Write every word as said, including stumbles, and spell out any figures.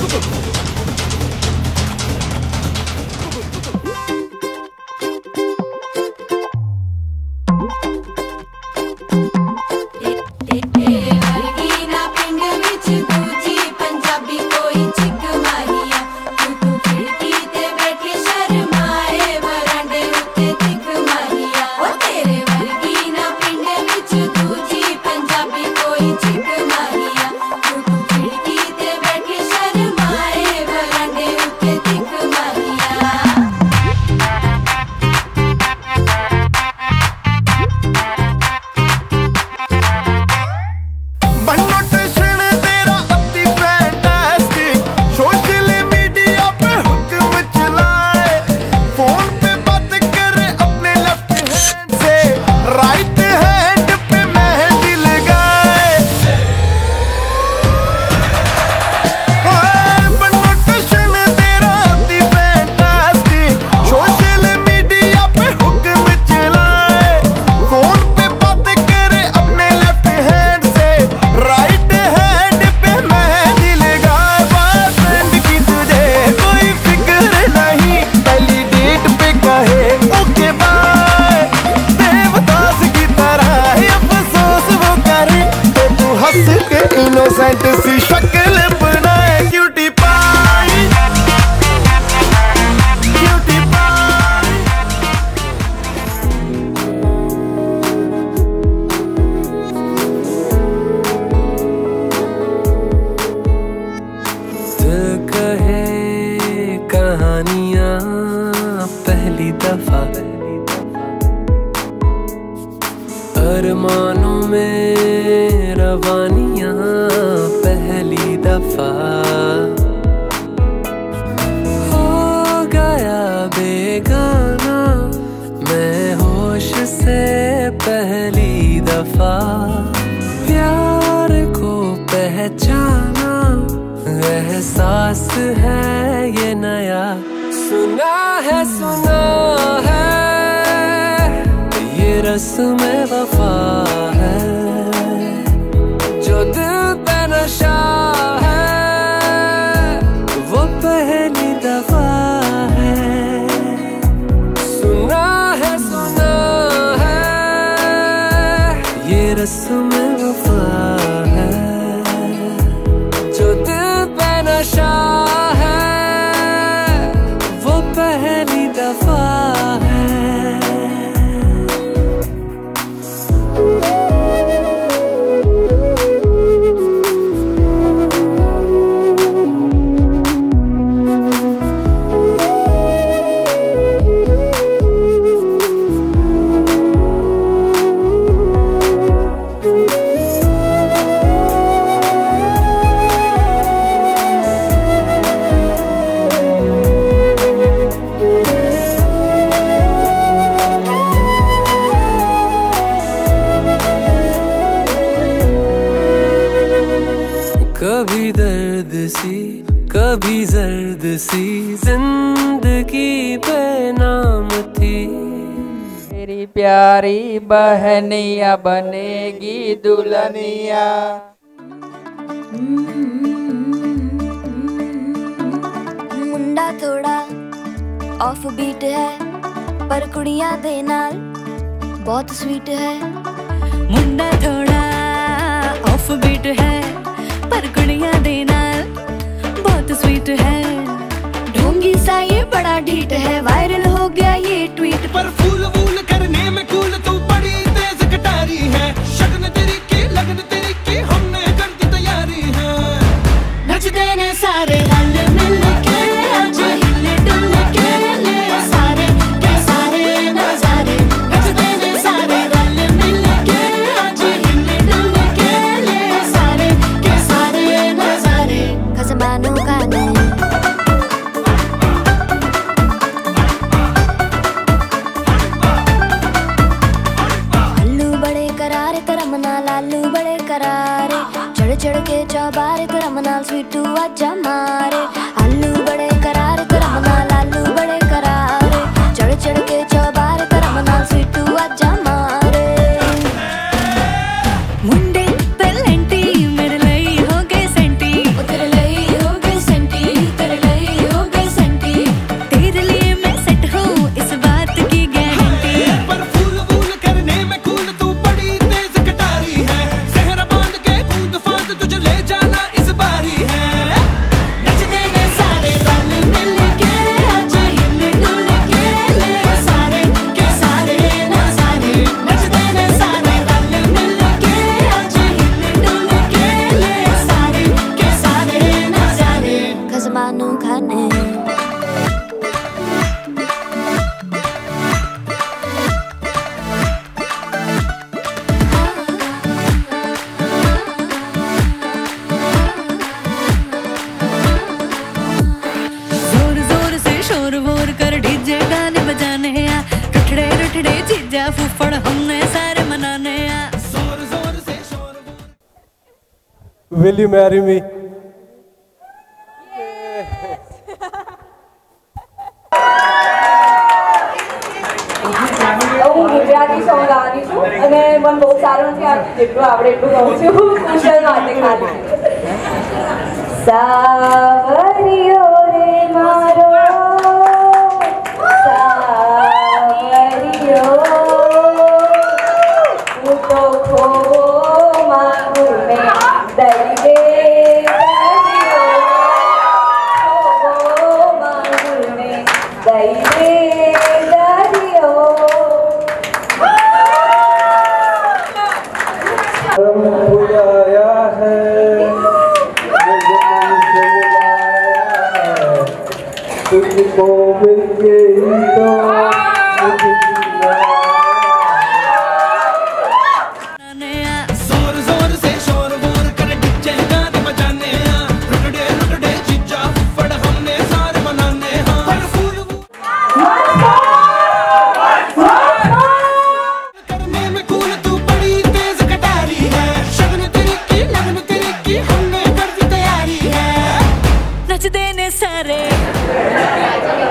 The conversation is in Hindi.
इनोसेंट सी शक्ल बनाए क्यूटी पाई, क्यूटी पाई। दिल कहे कहानियां पहली दफा, अरमानों में रवानियां पहली दफा, हो गया बेगाना मैं होश से पहली दफा, प्यार को पहचाना एहसास है ये नया, सुना है सुना है ये रस्म वफा है, जो दिल पे नशा है वो पहली दफा है, सुना है सुना है ये रस्म वफा है, जो दिल पे नशा है वो पहली दफा है। कभी दर्द सी कभी जर्द सी जिंदगी बेनाम थी, मेरी प्यारी बहनिया बनेगी दुल्हनिया। मुंडा थोड़ा ऑफ बीट है पर कुड़ियां दे नाल बहुत स्वीट है, मुंडा थोड़ा ऑफ बीट है पर कुड़ियां दे नाल बहुत स्वीट है, ढोंगी सा ये बड़ा ढीठ है वायरल हो गया ये ट्वीट, पर फूल वूल करने में कूल तू बड़ी तेज कटारी है, शगन तेरी की लगन तेरी की हमने कर दी तैयारी है, नचते ने सारे रल मिल के आज हिले डुल के ले सारे के सारे नजारे, नचते ने सारे रल मिल के आज हिले डुल के ले सारे के सारे नजारे, खसबानों का नहीं लालू बड़े करारे, चढ़ चढ़ के चौबारे तेरा मनाल स्वीटू आजा मारे, आलू बड़े करारे तेरा मनाल आलू बड़े करारे, चढ़ चढ़ के चौबारे तेरा मनाल स्वीटू आजा मारे, मुंडे ते लेंटी मेरे लिए हो गए सेंटी, तेरे लिए हो गए senti, Will you marry me? હું ગુજરાતી સોંગ ગાવાની છું અને મને બહુ સારું નથી આવતું જેટલું આવડે એટલું ગાઉં છું કુશલ માટે ખાલી સાવરિયો રે મારો સાવરિયો હું તો ખોવો માંગુ ને દઈ દે દરિયો ખોવો માંગુ ને દઈ દે દરિયો बुलाया है मुझे तुमसे मिलाया है तुझको मिलके ही तो मुझे जोर जोर से शोर वोर कर डीजे गाने बजाने हैं रुकड़े रुकड़े जीजा फड़ हमने सारे मनाने हैं पर फूल करने में कूल तू बड़ी तेज कटारी है शगन तेरी की लगन तेरी की हमने कर दी तैयारी है नचते ने सारे